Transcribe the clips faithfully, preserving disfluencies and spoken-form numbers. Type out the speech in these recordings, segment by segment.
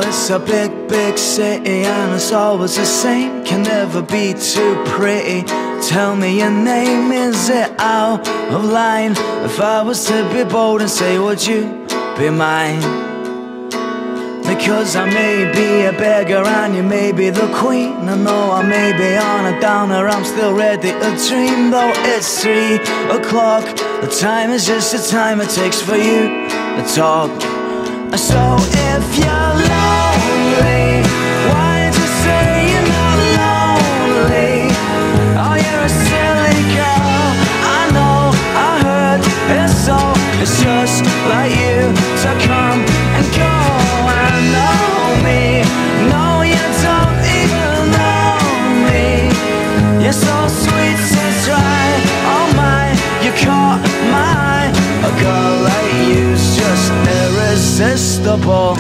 it's a big, big city, and it's always the same. Can never be too pretty. Tell me your name, is it out of line? If I was to be bold and say, would you be mine? Because I may be a beggar and you may be the queen. I know I may be on a downer, I'm still ready to dream. Though it's three o'clock, the time is just the time it takes for you to talk. So if you're lonely, why don't you say you're not lonely? Oh, you're a silly girl, I know, I heard it's so. It's just like you to come and go and know me. No, you don't even know me. You're so sweet, so dry. Oh my, you caught my eye. A girl like you's just irresistible.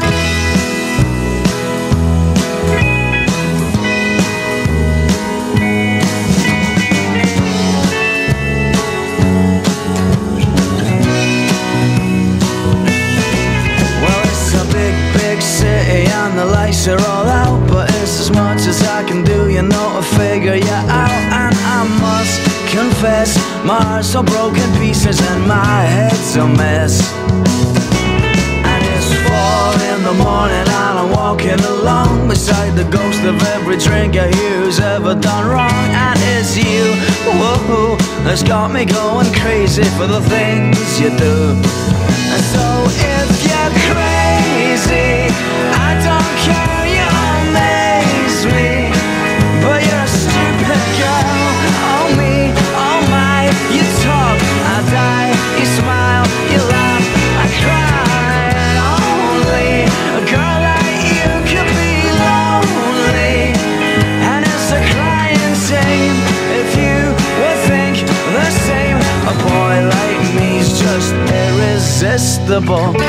The lights are all out, but it's as much as I can do, you know, to figure you out. And I must confess, my heart's all broken pieces and my head's a mess. And it's four in the morning and I'm walking along beside the ghost of every drinker who's ever done wrong. And it's you, whoa, that's got me going crazy for the things you do. And so if you're crazy, I don't care, you amaze me. But you're a stupid girl, oh me, oh my. You talk, I die, you smile, you laugh, I cry. And only a girl like you could be lonely. And it's a crying shame if you would think the same. A boy like me's just irresistible.